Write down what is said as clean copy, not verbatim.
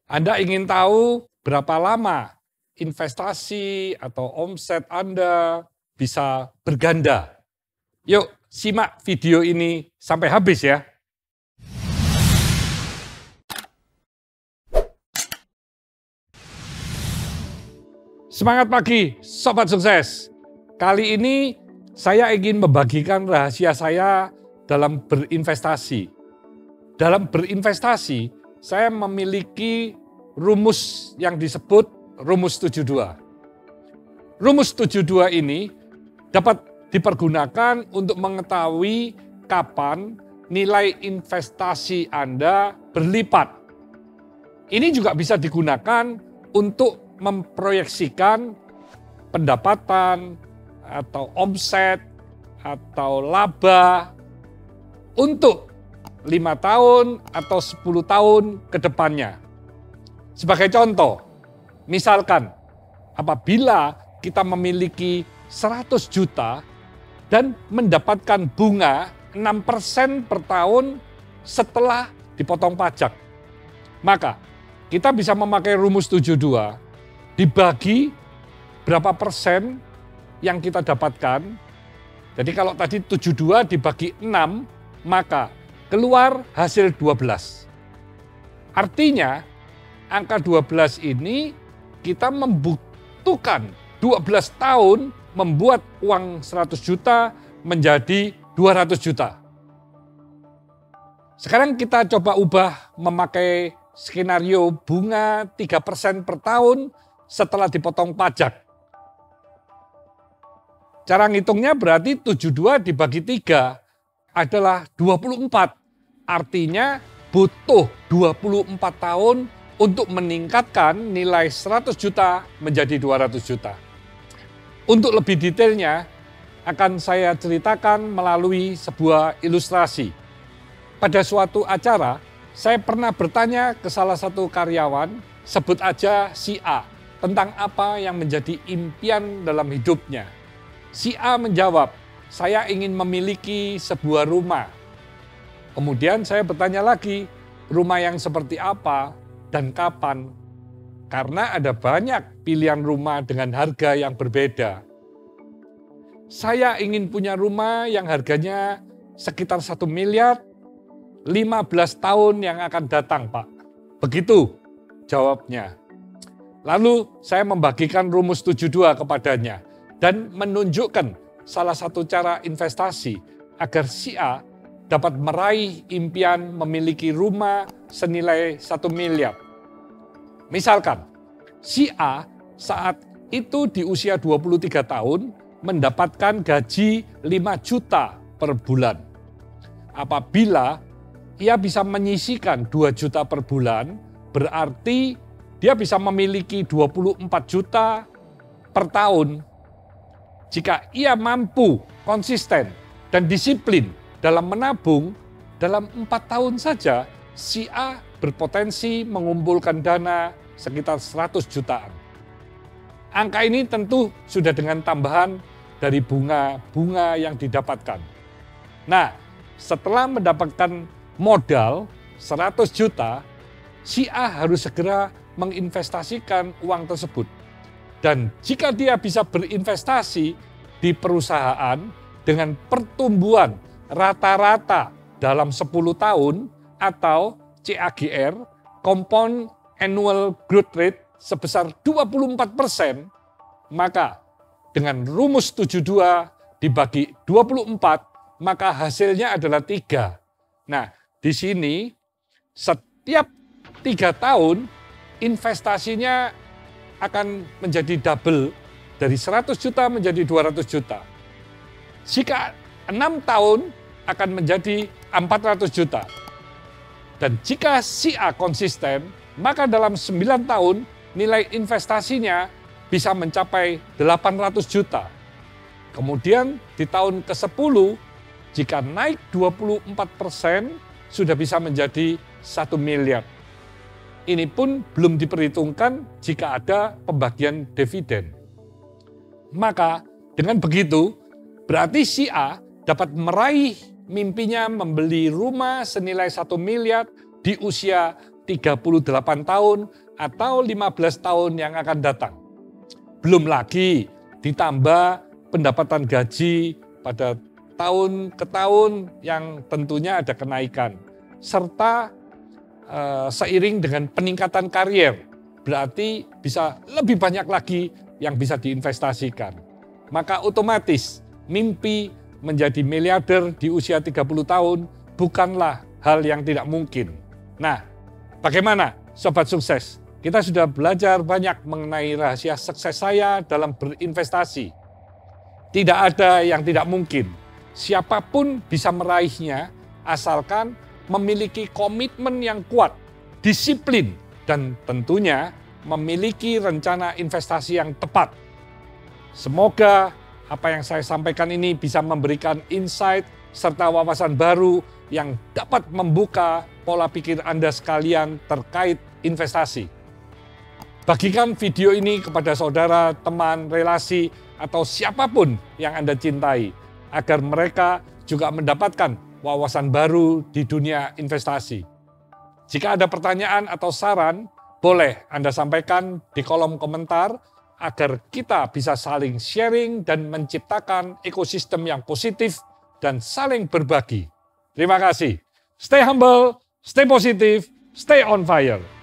Anda ingin tahu berapa lama investasi atau omset Anda bisa berganda? Yuk, simak video ini sampai habis ya. Semangat pagi, Sobat Sukses. Kali ini saya ingin membagikan rahasia saya dalam berinvestasi. Dalam berinvestasi, saya memiliki rumus yang disebut rumus 72. Rumus 72 ini dapat dipergunakan untuk mengetahui kapan nilai investasi Anda berlipat. Ini juga bisa digunakan untuk memproyeksikan pendapatan atau omset atau laba untuk 5 tahun atau 10 tahun ke depannya. Sebagai contoh, misalkan apabila kita memiliki 100 juta dan mendapatkan bunga 6% per tahun setelah dipotong pajak, maka kita bisa memakai rumus 72 dibagi berapa persen yang kita dapatkan. Jadi kalau tadi 72 dibagi 6, maka keluar hasil 12. Artinya, angka 12 ini kita membutuhkan 12 tahun membuat uang 100 juta menjadi 200 juta. Sekarang kita coba ubah memakai skenario bunga 3% per tahun setelah dipotong pajak. Cara ngitungnya berarti 72 dibagi 3 adalah 24. Artinya butuh 24 tahun untuk meningkatkan nilai 100 juta menjadi 200 juta. Untuk lebih detailnya akan saya ceritakan melalui sebuah ilustrasi. Pada suatu acara, saya pernah bertanya ke salah satu karyawan, sebut aja si A, tentang apa yang menjadi impian dalam hidupnya. Si A menjawab, saya ingin memiliki sebuah rumah. Kemudian saya bertanya lagi, rumah yang seperti apa dan kapan? Karena ada banyak pilihan rumah dengan harga yang berbeda. Saya ingin punya rumah yang harganya sekitar 1 miliar, 15 tahun yang akan datang, Pak. Begitu jawabnya. Lalu saya membagikan rumus 72 kepadanya dan menunjukkan salah satu cara investasi agar si A dapat meraih impian memiliki rumah senilai 1 miliar. Misalkan, si A saat itu di usia 23 tahun mendapatkan gaji 5 juta per bulan. Apabila ia bisa menyisihkan 2 juta per bulan, berarti dia bisa memiliki 24 juta per tahun. Jika ia mampu konsisten dan disiplin dalam menabung, dalam 4 tahun saja, si A berpotensi mengumpulkan dana sekitar 100 jutaan. Angka ini tentu sudah dengan tambahan dari bunga-bunga yang didapatkan. Nah, setelah mendapatkan modal 100 juta, si A harus segera menginvestasikan uang tersebut. Dan jika dia bisa berinvestasi di perusahaan dengan pertumbuhan rata-rata dalam 10 tahun atau CAGR, Compound Annual Growth Rate sebesar 24%, maka dengan rumus 72 dibagi 24, maka hasilnya adalah 3. Nah, di sini setiap 3 tahun investasinya akan menjadi double dari 100 juta menjadi 200 juta. Jika 6 tahun akan menjadi 400 juta. Dan jika si A konsisten, maka dalam 9 tahun nilai investasinya bisa mencapai 800 juta. Kemudian di tahun ke-10, jika naik 24%, sudah bisa menjadi 1 miliar. Ini pun belum diperhitungkan jika ada pembagian dividen. Maka dengan begitu, berarti si A dapat meraih mimpinya membeli rumah senilai 1 miliar di usia 38 tahun, atau 15 tahun yang akan datang. Belum lagi ditambah pendapatan gaji pada tahun ke tahun yang tentunya ada kenaikan. Serta seiring dengan peningkatan karier, berarti bisa lebih banyak lagi yang bisa diinvestasikan. Maka otomatis mimpi menjadi miliarder di usia 30 tahun bukanlah hal yang tidak mungkin. Nah, bagaimana Sobat Sukses? Kita sudah belajar banyak mengenai rahasia sukses saya dalam berinvestasi. Tidak ada yang tidak mungkin. Siapapun bisa meraihnya asalkan memiliki komitmen yang kuat, disiplin, dan tentunya memiliki rencana investasi yang tepat. Semoga apa yang saya sampaikan ini bisa memberikan insight serta wawasan baru yang dapat membuka pola pikir Anda sekalian terkait investasi. Bagikan video ini kepada saudara, teman, relasi, atau siapapun yang Anda cintai, agar mereka juga mendapatkan wawasan baru di dunia investasi. Jika ada pertanyaan atau saran, boleh Anda sampaikan di kolom komentar agar kita bisa saling sharing dan menciptakan ekosistem yang positif dan saling berbagi. Terima kasih. Stay humble, stay positive, stay on fire.